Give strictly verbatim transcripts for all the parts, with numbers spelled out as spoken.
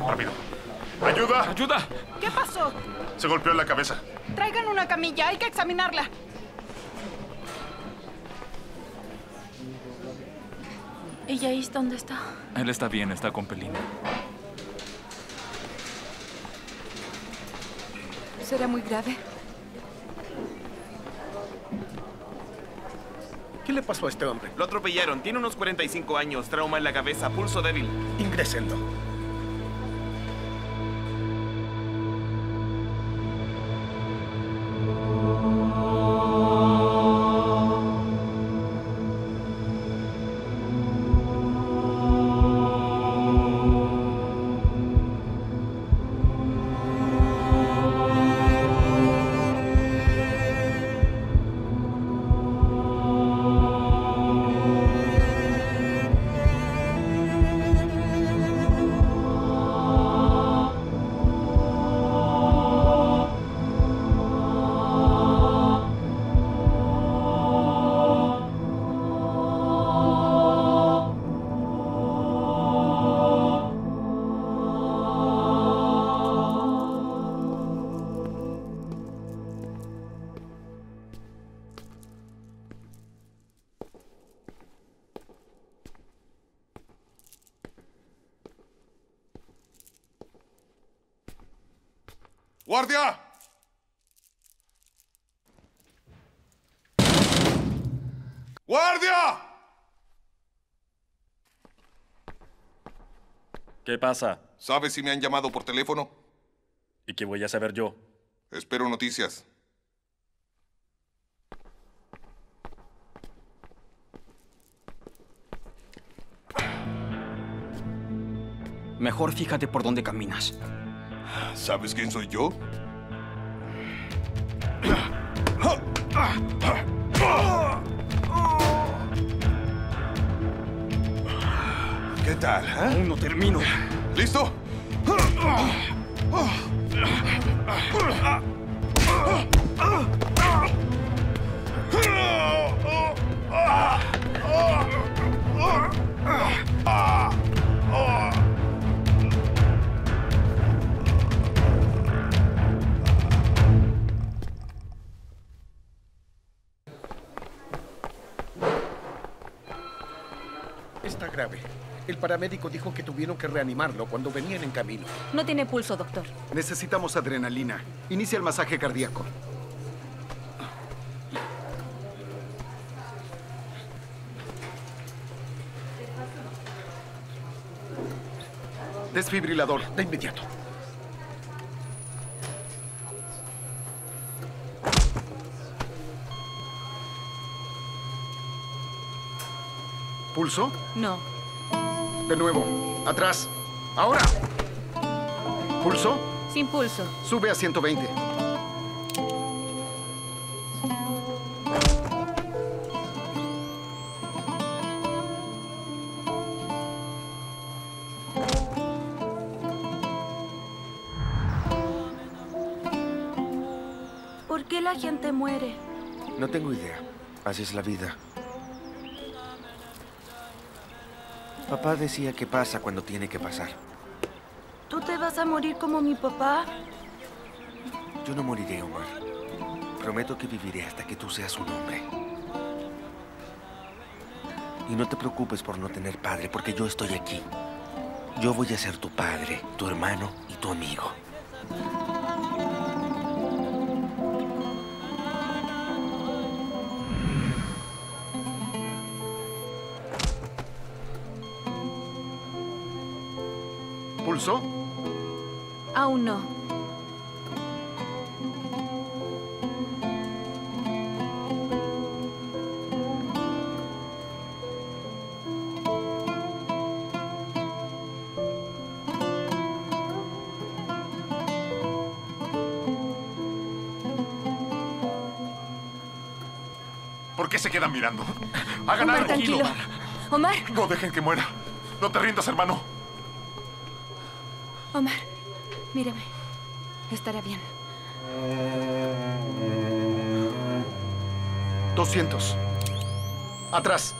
Rápido. ¡Ayuda! ¡Ayuda! ¿Qué pasó? Se golpeó en la cabeza. Traigan una camilla, hay que examinarla. ¿Y Jace dónde está? Él está bien, está con Pelina. ¿Será muy grave? ¿Qué le pasó a este hombre? Lo atropellaron. Tiene unos cuarenta y cinco años. Trauma en la cabeza. Pulso débil. Ingrésenlo. ¡Guardia! ¡Guardia! ¿Qué pasa? ¿Sabes si me han llamado por teléfono? ¿Y qué voy a saber yo? Espero noticias. Mejor fíjate por dónde caminas. ¿Sabes quién soy yo? ¿Qué tal, eh? Aún no termino. ¿Listo? Está grave. El paramédico dijo que tuvieron que reanimarlo cuando venían en camino. No tiene pulso, doctor. Necesitamos adrenalina. Inicia el masaje cardíaco. Desfibrilador, de inmediato. ¿Pulso? No. De nuevo. Atrás. ¡Ahora! ¿Pulso? Sin pulso. Sube a ciento veinte. ¿Por qué la gente muere? No tengo idea. Así es la vida. Papá decía que pasa cuando tiene que pasar. ¿Tú te vas a morir como mi papá? Yo no moriré, Omar. Prometo que viviré hasta que tú seas un hombre. Y no te preocupes por no tener padre, porque yo estoy aquí. Yo voy a ser tu padre, tu hermano y tu amigo. ¿Pulso? Aún no. ¿Por qué se quedan mirando? ¡Hagan Omar, algo! tranquilo. Omar. No dejen que muera. No te rindas, hermano. Omar, míreme. Estará bien. doscientos. Atrás.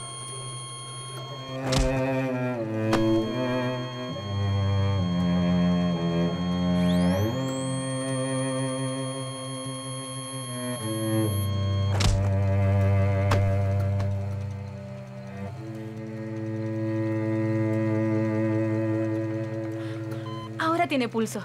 Ahora tiene pulso.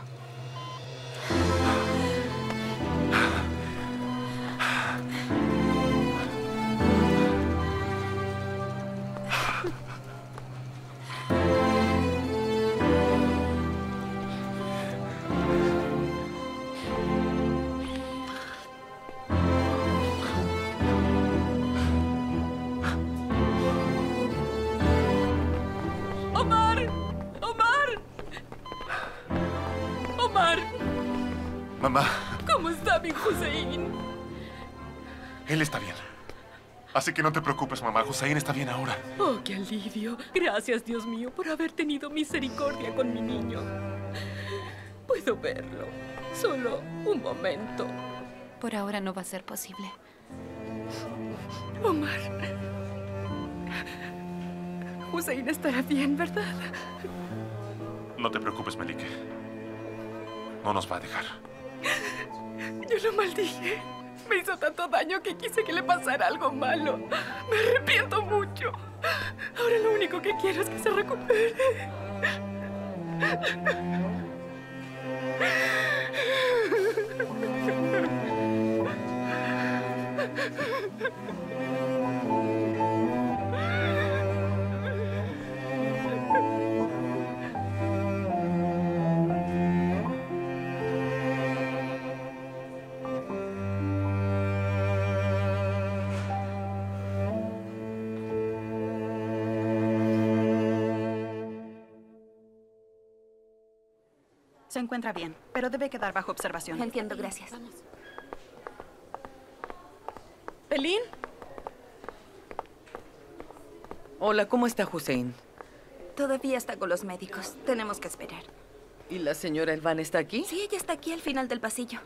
Mamá. ¿Cómo está mi Hussein? Él está bien. Así que no te preocupes, mamá. Hussein está bien ahora. Oh, qué alivio. Gracias, Dios mío, por haber tenido misericordia con mi niño. Puedo verlo. Solo un momento. Por ahora no va a ser posible. Omar. Hussein estará bien, ¿verdad? No te preocupes, Melike. No nos va a dejar. Yo lo maldije. Me hizo tanto daño que quise que le pasara algo malo. Me arrepiento mucho. Ahora lo único que quiero es que se recupere. Se encuentra bien, pero debe quedar bajo observación. Entiendo, gracias. Vamos. ¿Pelín? Hola, ¿cómo está Hussein? Todavía está con los médicos. Tenemos que esperar. ¿Y la señora Elvan está aquí? Sí, ella está aquí al final del pasillo.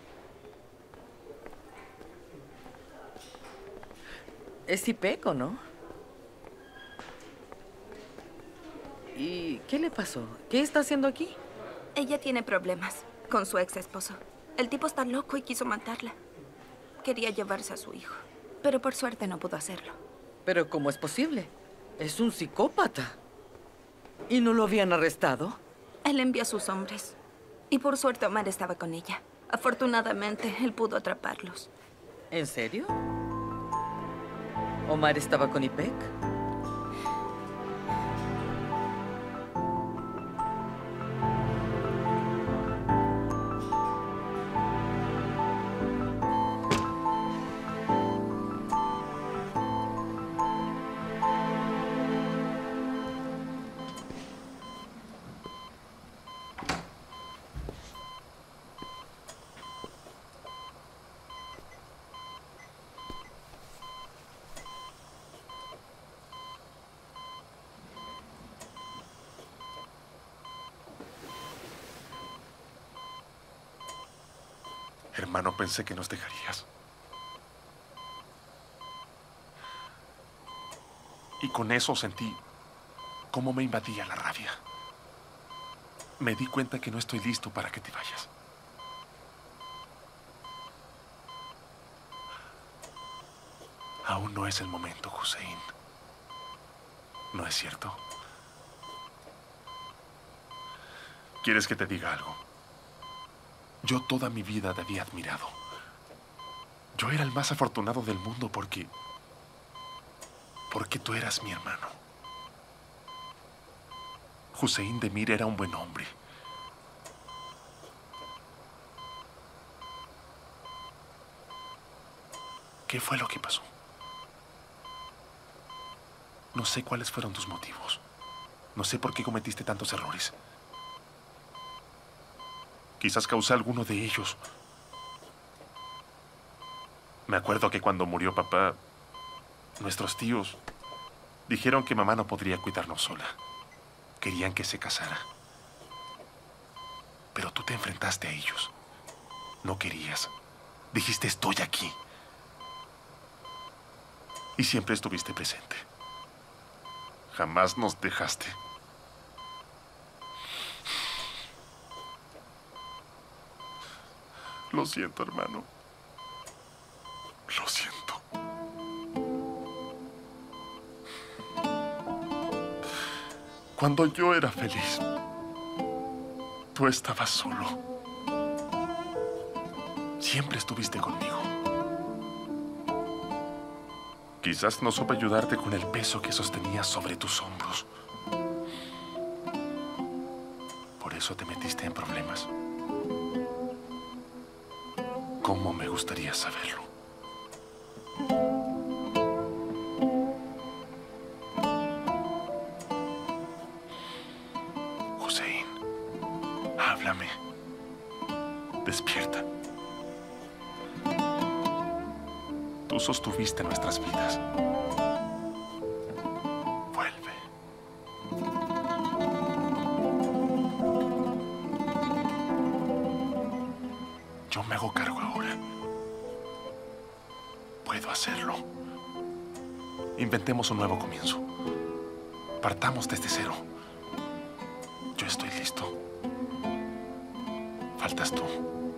Es Ipeco, ¿no? ¿Y qué le pasó? ¿Qué está haciendo aquí? Ella tiene problemas con su ex esposo. El tipo está loco y quiso matarla. Quería llevarse a su hijo, pero por suerte no pudo hacerlo. ¿Pero cómo es posible? Es un psicópata. ¿Y no lo habían arrestado? Él envió a sus hombres. Y por suerte Omar estaba con ella. Afortunadamente, él pudo atraparlos. ¿En serio? ¿Omar estaba con Ipek? Hermano, pensé que nos dejarías. Y con eso sentí cómo me invadía la rabia. Me di cuenta que no estoy listo para que te vayas. Aún no es el momento, Hussein. ¿No es cierto? ¿Quieres que te diga algo? Yo toda mi vida te había admirado. Yo era el más afortunado del mundo porque... porque tú eras mi hermano. Hussein Demir era un buen hombre. ¿Qué fue lo que pasó? No sé cuáles fueron tus motivos. No sé por qué cometiste tantos errores. Quizás causé alguno de ellos. Me acuerdo que cuando murió papá, nuestros tíos dijeron que mamá no podría cuidarnos sola. Querían que se casara. Pero tú te enfrentaste a ellos. No querías. Dijiste, estoy aquí. Y siempre estuviste presente. Jamás nos dejaste. Lo siento, hermano. Lo siento. Cuando yo era feliz, tú estabas solo. Siempre estuviste conmigo. Quizás no supe ayudarte con el peso que sostenías sobre tus hombros. Por eso te metiste en problemas. ¿Cómo me gustaría saberlo? Hussein, háblame. Despierta. Tú sostuviste nuestras vidas. Vuelve. Yo me hago cargo ahora. Puedo hacerlo. Inventemos un nuevo comienzo. Partamos desde cero. Yo estoy listo. Faltas tú.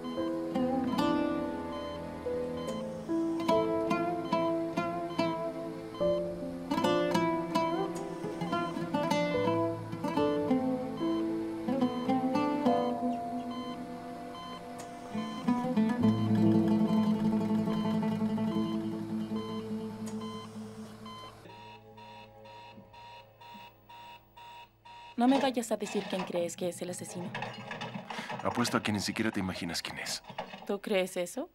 No me vayas a decir quién crees que es el asesino. Apuesto a que ni siquiera te imaginas quién es. ¿Tú crees eso?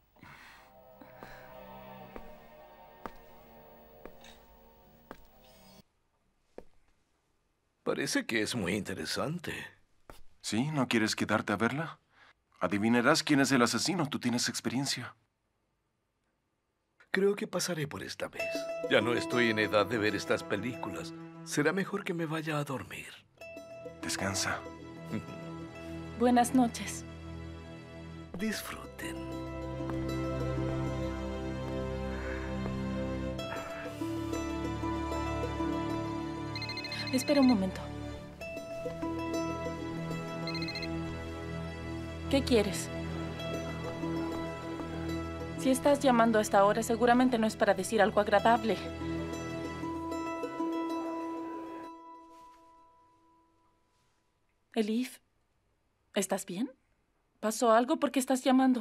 Parece que es muy interesante. ¿Sí? ¿No quieres quedarte a verla? Adivinarás quién es el asesino. Tú tienes experiencia. Creo que pasaré por esta vez. Ya no estoy en edad de ver estas películas. Será mejor que me vaya a dormir. Descansa. Buenas noches. Disfruten. Espera un momento. ¿Qué quieres? Si estás llamando a esta hora, seguramente no es para decir algo agradable. Elif, ¿estás bien? ¿Pasó algo? ¿Por qué estás llamando?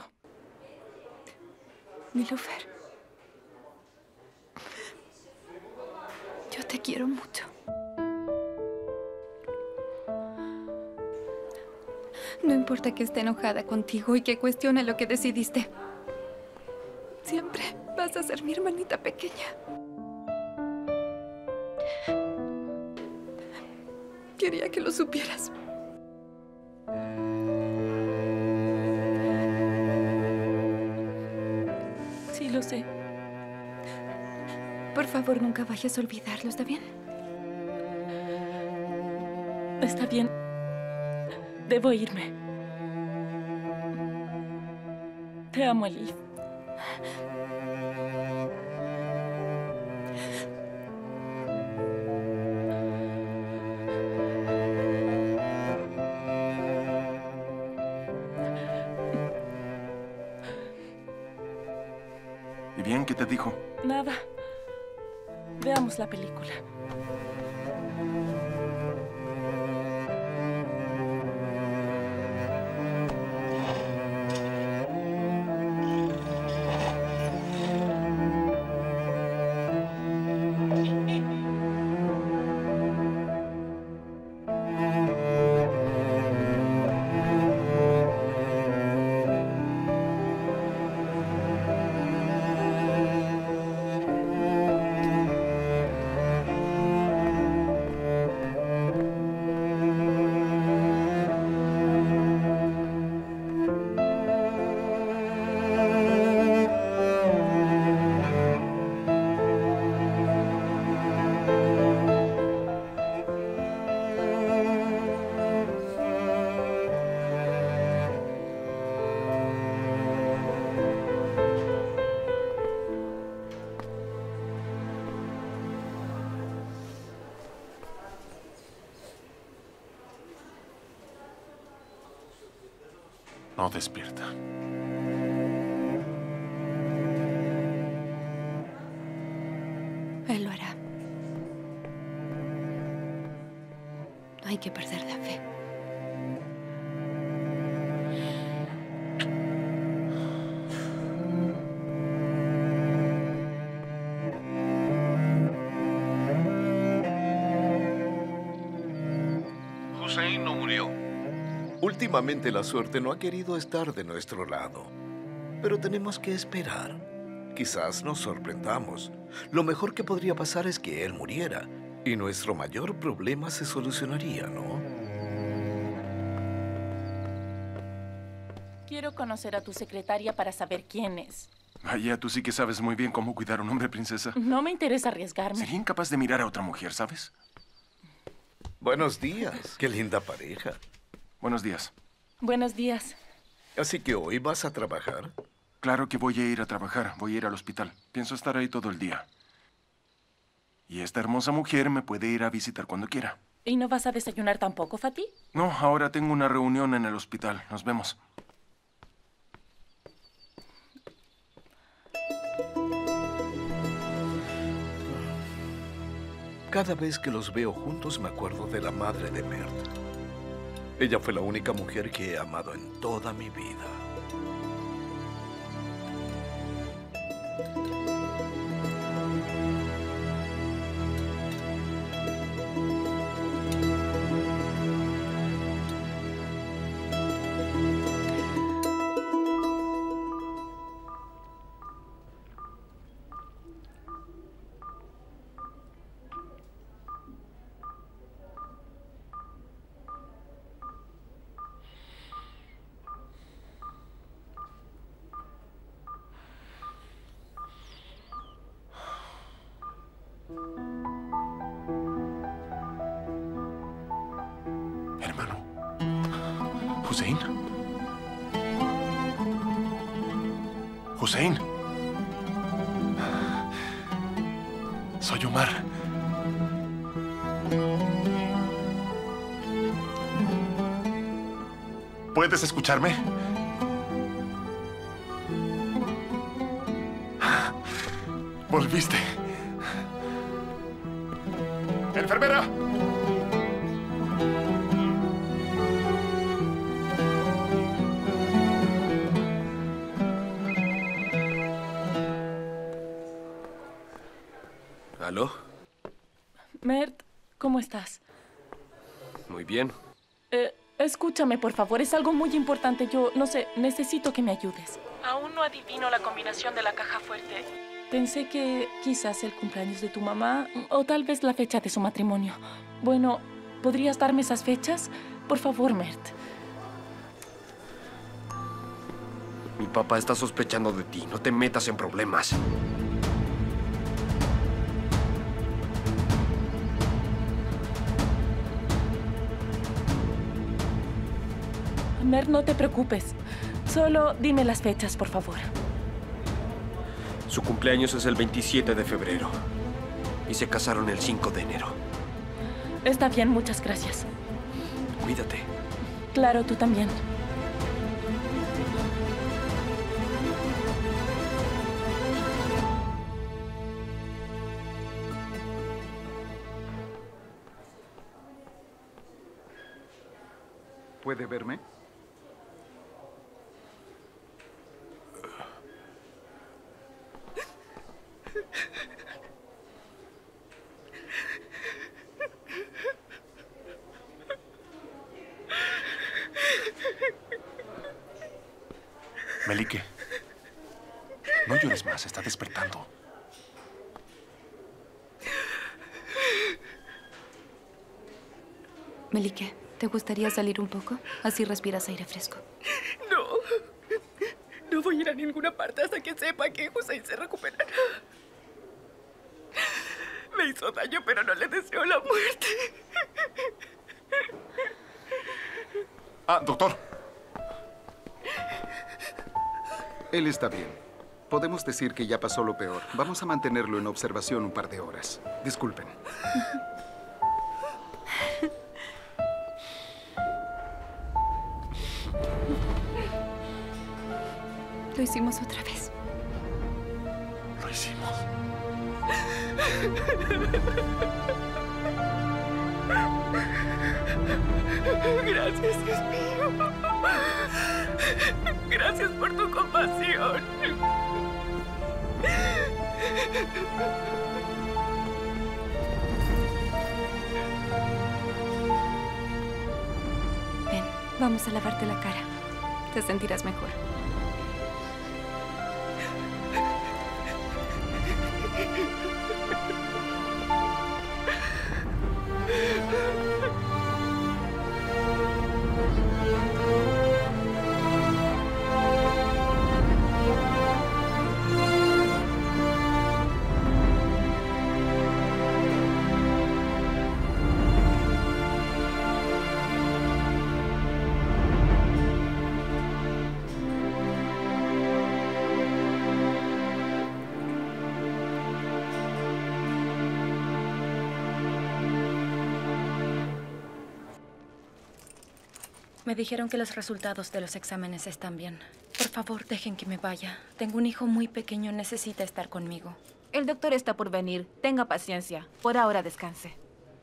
Niloufer, yo te quiero mucho. No importa que esté enojada contigo y que cuestione lo que decidiste. Siempre vas a ser mi hermanita pequeña. Quería que lo supieras. Sí, lo sé. Por favor, nunca vayas a olvidarlo, ¿está bien? Está bien. Debo irme. Te amo, Elif. ¿Y bien? ¿Qué te dijo? Nada. Veamos la película. No despierta. Él lo hará. No hay que perder la fe. Hussein no murió. Últimamente la suerte no ha querido estar de nuestro lado. Pero tenemos que esperar. Quizás nos sorprendamos. Lo mejor que podría pasar es que él muriera. Y nuestro mayor problema se solucionaría, ¿no? Quiero conocer a tu secretaria para saber quién es. Vaya, tú sí que sabes muy bien cómo cuidar a un hombre, princesa. No me interesa arriesgarme. Sería incapaz de mirar a otra mujer, ¿sabes? Buenos días. Qué linda pareja. Buenos días. Buenos días. Así que hoy vas a trabajar. Claro que voy a ir a trabajar. Voy a ir al hospital. Pienso estar ahí todo el día. Y esta hermosa mujer me puede ir a visitar cuando quiera. ¿Y no vas a desayunar tampoco, Fatih? No, ahora tengo una reunión en el hospital. Nos vemos. Cada vez que los veo juntos me acuerdo de la madre de Mert. Ella fue la única mujer que he amado en toda mi vida. Hermano. ¿Hussein? ¿Hussein? Soy Omar. ¿Puedes escucharme? Volviste. ¡Enfermera! ¿Aló? Mert, ¿cómo estás? Muy bien. Eh, escúchame, por favor. Es algo muy importante. Yo, no sé, necesito que me ayudes. Aún no adivino la combinación de la caja fuerte. Pensé que quizás el cumpleaños de tu mamá o tal vez la fecha de su matrimonio. Bueno, ¿podrías darme esas fechas? Por favor, Mert. Mi papá está sospechando de ti. No te metas en problemas. Mert, no te preocupes. Solo dime las fechas, por favor. Su cumpleaños es el veintisiete de febrero. Y se casaron el cinco de enero. Está bien, muchas gracias. Cuídate. Claro, tú también. ¿Puede verme? Melike, no llores más, está despertando. Melike, ¿te gustaría salir un poco? Así respiras aire fresco. No. No voy a ir a ninguna parte hasta que sepa que Hussein se recuperará. Me hizo daño, pero no le deseo la muerte. Ah, doctor. Él está bien. Podemos decir que ya pasó lo peor. Vamos a mantenerlo en observación un par de horas. Disculpen. Lo hicimos otra vez. Lo hicimos. Gracias, Dios mío. Gracias por tu compasión. Vamos a lavarte la cara. Te sentirás mejor. Me dijeron que los resultados de los exámenes están bien. Por favor, dejen que me vaya. Tengo un hijo muy pequeño, necesita estar conmigo. El doctor está por venir. Tenga paciencia. Por ahora descanse.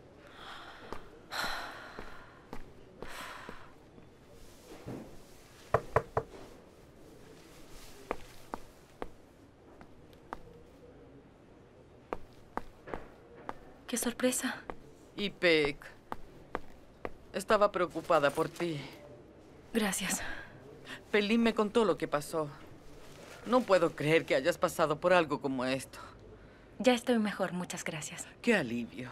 ¡Qué sorpresa! Ipek, estaba preocupada por ti. Gracias. Pelín me contó lo que pasó. No puedo creer que hayas pasado por algo como esto. Ya estoy mejor, muchas gracias. ¡Qué alivio!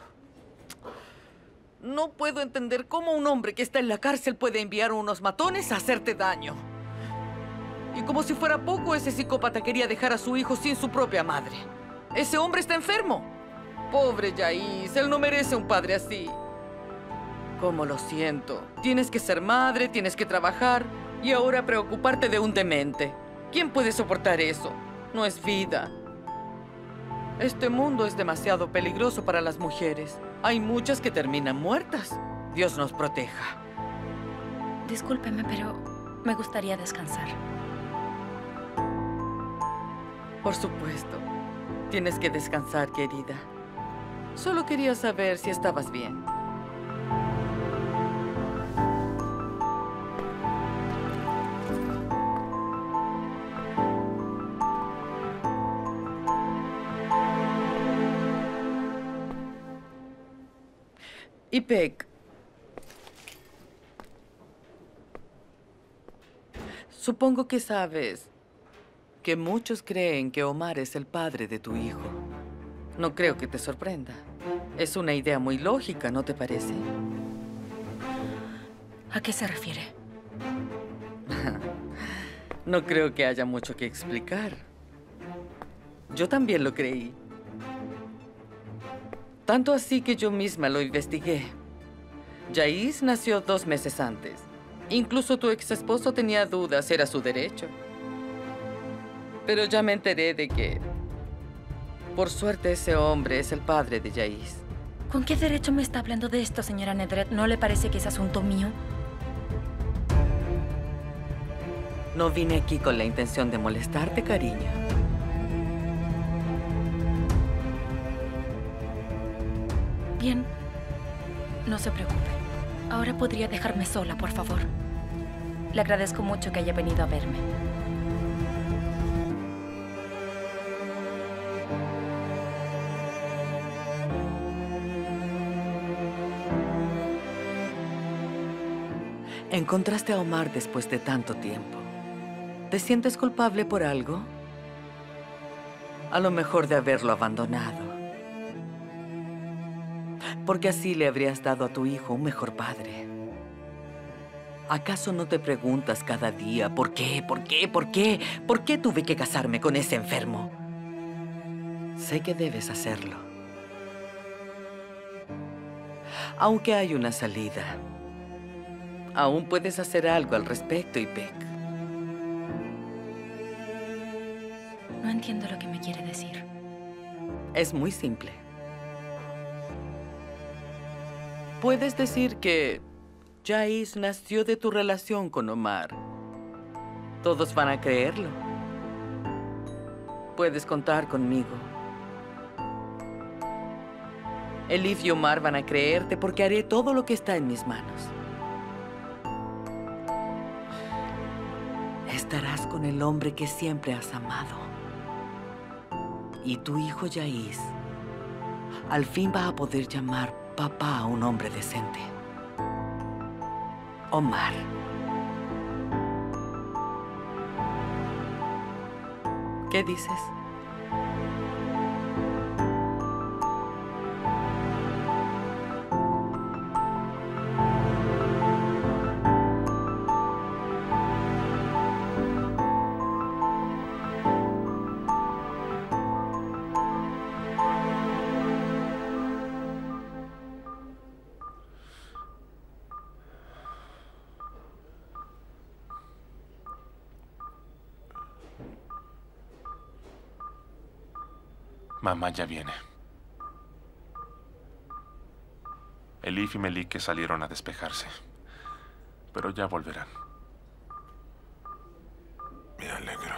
No puedo entender cómo un hombre que está en la cárcel puede enviar a unos matones a hacerte daño. Y como si fuera poco, ese psicópata quería dejar a su hijo sin su propia madre. ¡Ese hombre está enfermo! Pobre Yais, él no merece un padre así. Cómo lo siento. Tienes que ser madre, tienes que trabajar y ahora preocuparte de un demente. ¿Quién puede soportar eso? No es vida. Este mundo es demasiado peligroso para las mujeres. Hay muchas que terminan muertas. Dios nos proteja. Discúlpeme, pero me gustaría descansar. Por supuesto. Tienes que descansar, querida. Solo quería saber si estabas bien. Ipek, supongo que sabes que muchos creen que Omar es el padre de tu hijo. No creo que te sorprenda. Es una idea muy lógica, ¿no te parece? ¿A qué se refiere? No creo que haya mucho que explicar. Yo también lo creí. Tanto así que yo misma lo investigué. Yais nació dos meses antes. Incluso tu ex esposo tenía dudas, era su derecho. Pero ya me enteré de que, por suerte, ese hombre es el padre de Yais. ¿Con qué derecho me está hablando de esto, señora Nedret? ¿No le parece que es asunto mío? No vine aquí con la intención de molestarte, cariño. Bien. No se preocupe. Ahora podría dejarme sola, por favor. Le agradezco mucho que haya venido a verme. Encontraste a Omar después de tanto tiempo. ¿Te sientes culpable por algo? A lo mejor de haberlo abandonado. Porque así le habrías dado a tu hijo un mejor padre. ¿Acaso no te preguntas cada día por qué, por qué, por qué, por qué tuve que casarme con ese enfermo? Sé que debes hacerlo. Aunque hay una salida, aún puedes hacer algo al respecto, Ipek. No entiendo lo que me quiere decir. Es muy simple. Puedes decir que Yais nació de tu relación con Omar. Todos van a creerlo. Puedes contar conmigo. Elif y Omar van a creerte porque haré todo lo que está en mis manos. Estarás con el hombre que siempre has amado. Y tu hijo Yais al fin va a poder llamar papá a un hombre decente. Omar. ¿Qué dices? Mamá ya viene. Elif y Melike salieron a despejarse, pero ya volverán. Me alegro.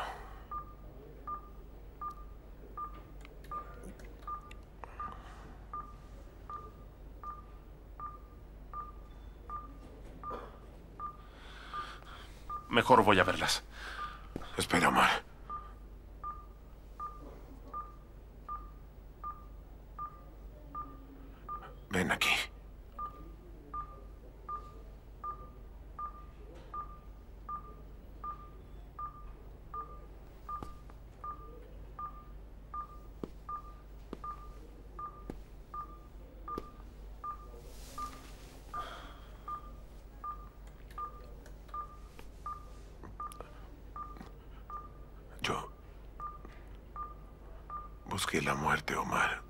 Mejor voy a verlas. Espera, Omar. Ven aquí. Yo busqué la muerte, Omar.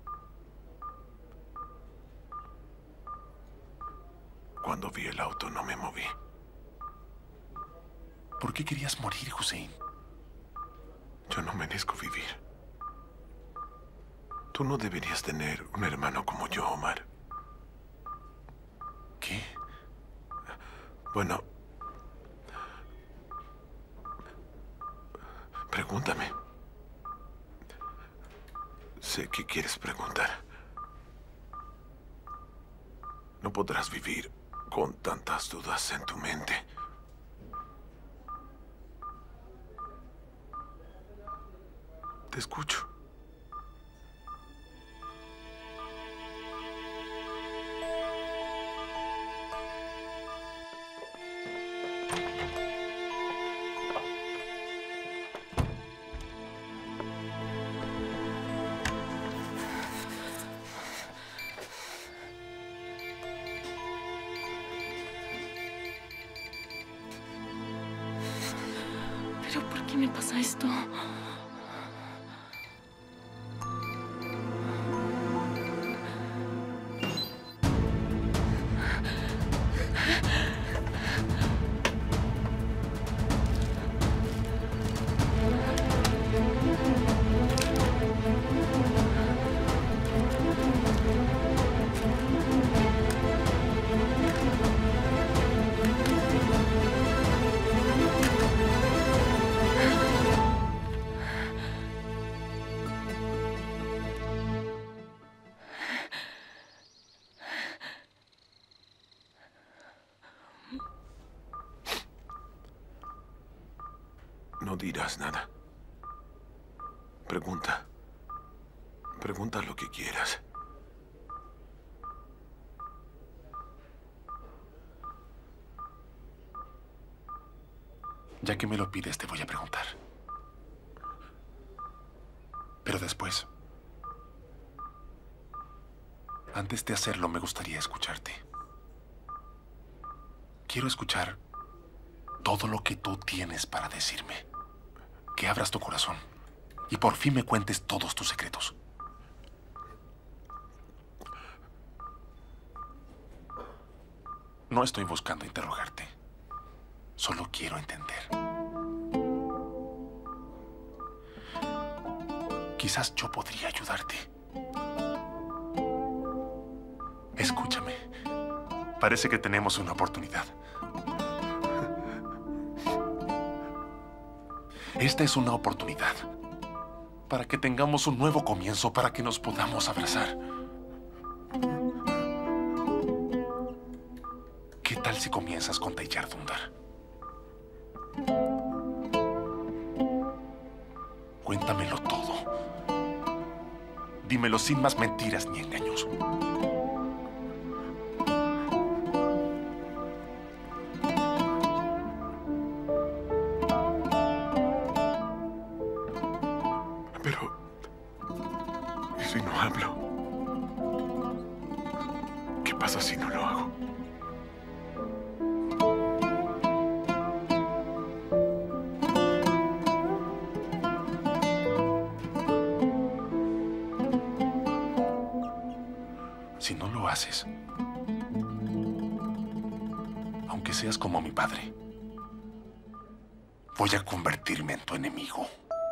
Cuando vi el auto no me moví. ¿Por qué querías morir, Hussein? Yo no merezco vivir. Tú no deberías tener un hermano como yo, Omar. ¿Qué? Bueno, pregúntame. Sé que quieres preguntar. No podrás vivir con tantas dudas en tu mente. Te escucho. ¿Pero por qué me pasa esto? No dirás nada. Pregunta. Pregunta lo que quieras. Ya que me lo pides, te voy a preguntar. Pero después, antes de hacerlo, me gustaría escucharte. Quiero escuchar todo lo que tú tienes para decirme. Que abras tu corazón y por fin me cuentes todos tus secretos. No estoy buscando interrogarte. Solo quiero entender. Quizás yo podría ayudarte. Escúchame. Parece que tenemos una oportunidad. Esta es una oportunidad para que tengamos un nuevo comienzo, para que nos podamos abrazar. ¿Qué tal si comienzas con Teilhard Dündar? Cuéntamelo todo. Dímelo sin más mentiras ni engaños. ¿Qué pasa si no lo hago? Si no lo haces, aunque seas como mi padre, voy a convertirme en tu enemigo.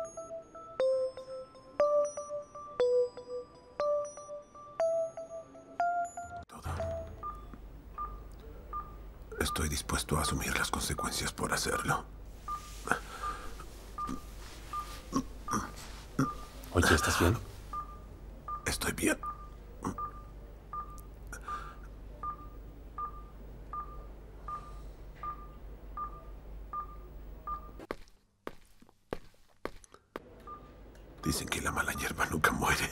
Estoy dispuesto a asumir las consecuencias por hacerlo. Oye, ¿estás bien? Estoy bien. Dicen que la mala hierba nunca muere.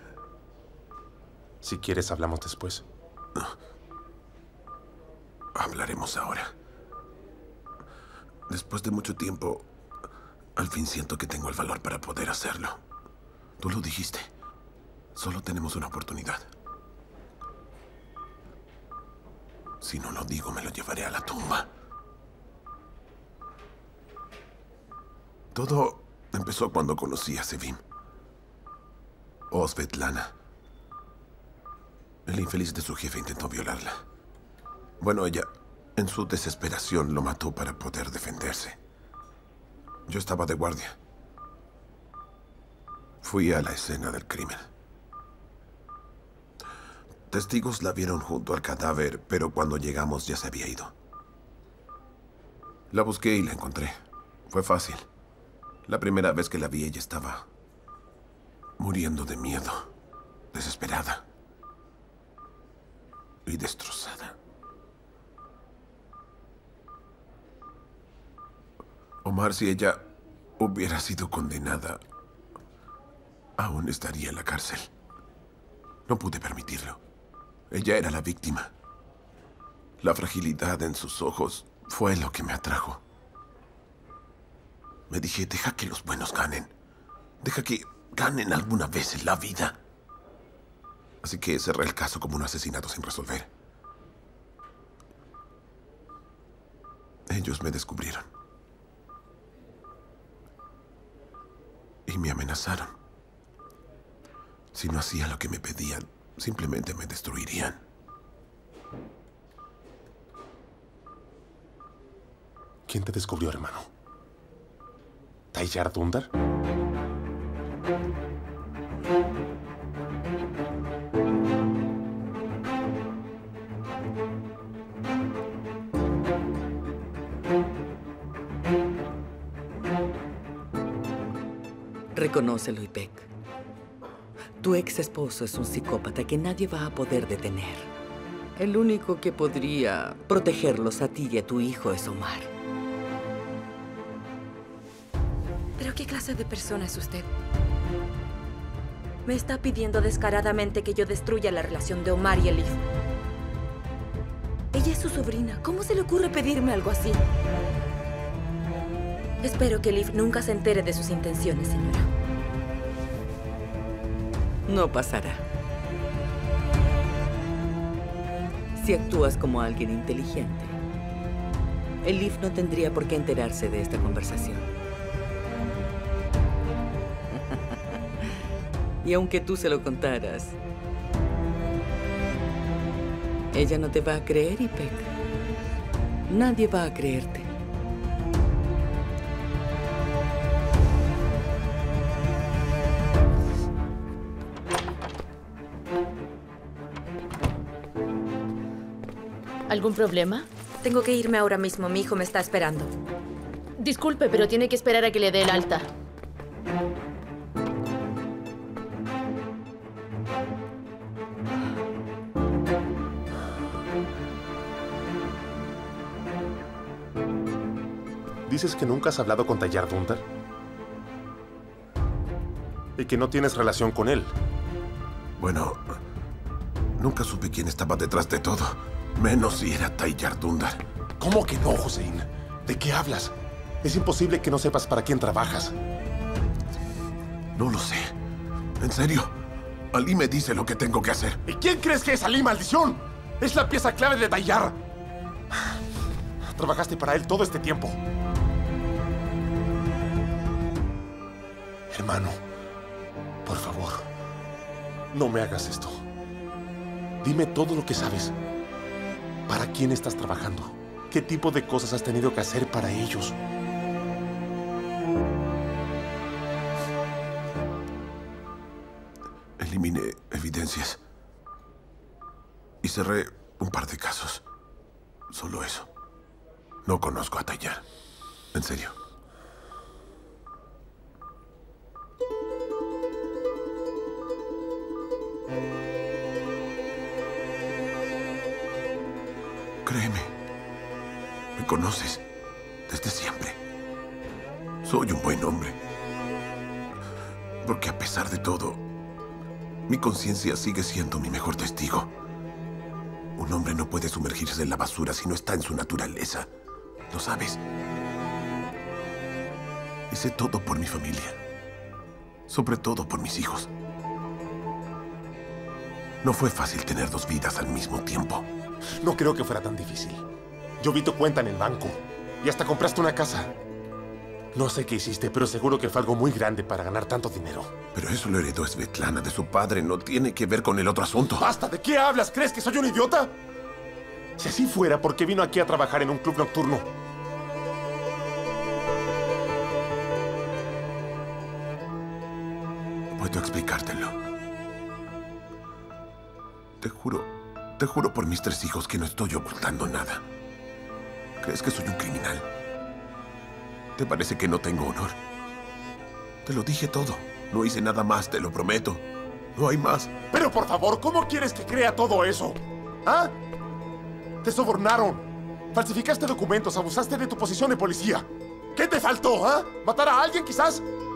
Si quieres, hablamos después. No. Hablaremos ahora. Después de mucho tiempo, al fin siento que tengo el valor para poder hacerlo. Tú lo dijiste. Solo tenemos una oportunidad. Si no lo digo, me lo llevaré a la tumba. Todo empezó cuando conocí a Sevim. O Svetlana. El infeliz de su jefe intentó violarla. Bueno, ella, en su desesperación, lo mató para poder defenderse. Yo estaba de guardia. Fui a la escena del crimen. Testigos la vieron junto al cadáver, pero cuando llegamos ya se había ido. La busqué y la encontré. Fue fácil. La primera vez que la vi, ella estaba muriendo de miedo, desesperada y destrozada. Omar, si ella hubiera sido condenada, aún estaría en la cárcel. No pude permitirlo. Ella era la víctima. La fragilidad en sus ojos fue lo que me atrajo. Me dije, deja que los buenos ganen. Deja que ganen alguna vez en la vida. Así que cerré el caso como un asesinato sin resolver. Ellos me descubrieron. Y me amenazaron. Si no hacía lo que me pedían, simplemente me destruirían. ¿Quién te descubrió, hermano? ¿Tayyar Dundar? Reconócelo, Ipek. Tu ex esposo es un psicópata que nadie va a poder detener. El único que podría protegerlos a ti y a tu hijo es Omar. ¿Pero qué clase de persona es usted? Me está pidiendo descaradamente que yo destruya la relación de Omar y Elif. Ella es su sobrina. ¿Cómo se le ocurre pedirme algo así? Espero que Elif nunca se entere de sus intenciones, señora. No pasará. Si actúas como alguien inteligente, Elif no tendría por qué enterarse de esta conversación. Y aunque tú se lo contaras, ella no te va a creer, Ipek. Nadie va a creerte. ¿Algún problema? Tengo que irme ahora mismo. Mi hijo me está esperando. Disculpe, pero tiene que esperar a que le dé el alta. ¿Dices que nunca has hablado con Tayyar Dundar? Y que no tienes relación con él. Bueno, nunca supe quién estaba detrás de todo. Menos si era Tayyar Dundar. ¿Cómo que no, Hussein? ¿De qué hablas? Es imposible que no sepas para quién trabajas. No lo sé. En serio. Ali me dice lo que tengo que hacer. ¿Y quién crees que es Ali, maldición? Es la pieza clave de Tayyar. Trabajaste para él todo este tiempo. Hermano, por favor, no me hagas esto. Dime todo lo que sabes. ¿Para quién estás trabajando? ¿Qué tipo de cosas has tenido que hacer para ellos? Eliminé evidencias. Y cerré un par de casos. Solo eso. No conozco a Tayyar. En serio. Créeme. Me conoces desde siempre. Soy un buen hombre. Porque a pesar de todo, mi conciencia sigue siendo mi mejor testigo. Un hombre no puede sumergirse en la basura si no está en su naturaleza. ¿Lo sabes? Hice todo por mi familia. Sobre todo por mis hijos. No fue fácil tener dos vidas al mismo tiempo. No creo que fuera tan difícil. Yo vi tu cuenta en el banco. Y hasta compraste una casa. No sé qué hiciste, pero seguro que fue algo muy grande para ganar tanto dinero. Pero eso lo heredó Svetlana de su padre. No tiene que ver con el otro asunto. ¡Basta! ¿De qué hablas? ¿Crees que soy un idiota? Si así fuera, ¿por qué vino aquí a trabajar en un club nocturno? Puedo explicártelo. Te juro, te juro por mis tres hijos que no estoy ocultando nada. ¿Crees que soy un criminal? ¿Te parece que no tengo honor? Te lo dije todo. No hice nada más, te lo prometo. No hay más. Pero por favor, ¿cómo quieres que crea todo eso? ¿Ah? Te sobornaron. Falsificaste documentos, abusaste de tu posición de policía. ¿Qué te faltó, ah? ¿Matar a alguien, quizás?